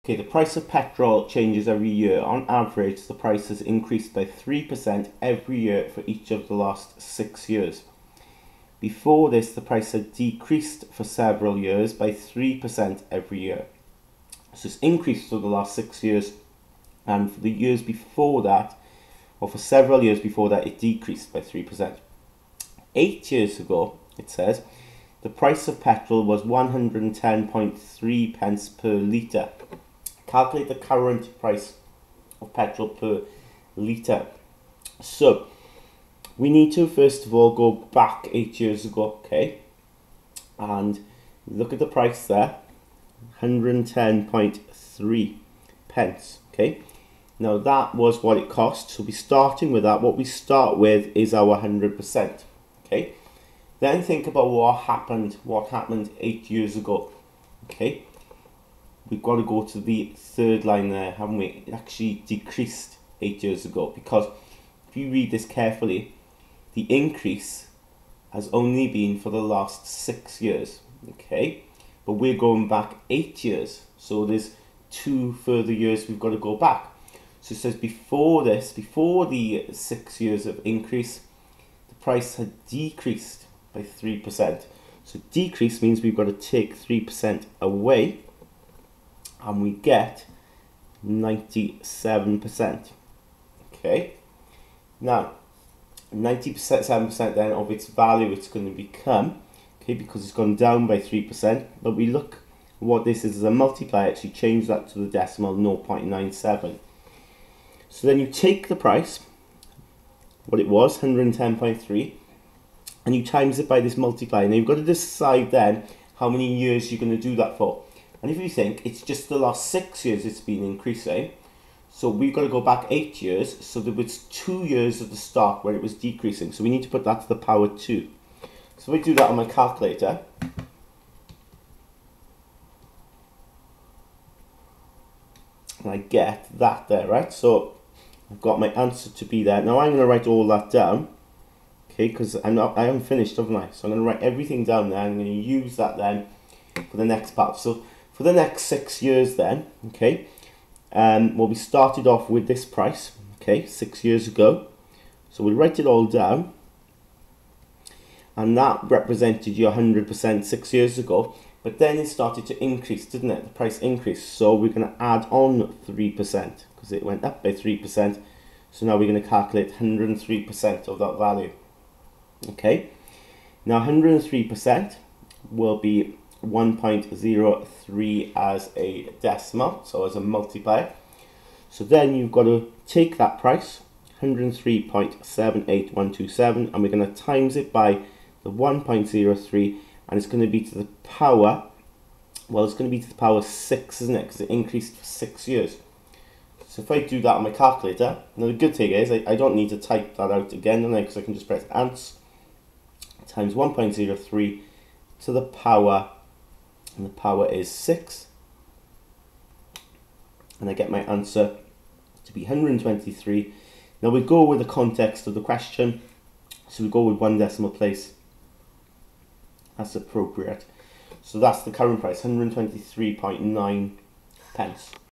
Okay, the price of petrol changes every year. On average, the price has increased by 3% every year for each of the last 6 years. Before this, the price had decreased for several years by 3% every year. So it's increased for the last 6 years, and for the years before that, or for several years before that, it decreased by 3%. 8 years ago, it says, the price of petrol was 110.3 pence per litre. Calculate the current price of petrol per litre. So, we need to first of all go back 8 years ago, okay? And look at the price there, 110.3 pence, okay? Now that was what it cost, so we're starting with that. What we start with is our 100%, okay? Then think about what happened 8 years ago, okay? We've got to go to the third line there, haven't we? It actually decreased 8 years ago, because if you read this carefully, the increase has only been for the last 6 years, okay? But we're going back 8 years, so there's 2 further years we've got to go back. So it says before this, before the 6 years of increase, the price had decreased by 3%. So decrease means we've got to take 3% away, and we get 97%. Okay, now 97% then of its value it's going to become, okay, because it's gone down by 3%. But we look at what this is as a multiplier. Actually change that to the decimal, 0.97. So then you take the price, what it was, 110.3, and you times it by this multiplier. Now you've got to decide then how many years you're going to do that for. And if you think it's just the last 6 years it's been increasing, so we've got to go back 8 years, so there was 2 years at the start where it was decreasing. So we need to put that to the power 2. So if I do that on my calculator, and I get that there, right? So I've got my answer to be there. Now I'm going to write all that down, okay, because I haven't finished, haven't I? So I'm going to write everything down there. I'm going to use that then for the next part. So for the next 6 years then, okay, well, we started off with this price, okay, 6 years ago. So we'll write it all down, and that represented your 100% 6 years ago. But then it started to increase, didn't it? The price increased, so we're going to add on 3% because it went up by 3%. So now we're going to calculate 103% of that value. Okay, now 103% will be 1.03 as a decimal, so as a multiplier. So then you've got to take that price, 103.78127, and we're going to times it by the 1.03, and it's going to be to the power, well, it's going to be to the power 6, isn't it? Because it increased for 6 years. So if I do that on my calculator, now the good thing is I don't need to type that out again, because I can just press ans times 1.03 to the power, and the power is 6, and I get my answer to be 123. Now we go with the context of the question, so we go with 1 decimal place. That's appropriate. So that's the current price, 123.9 pence.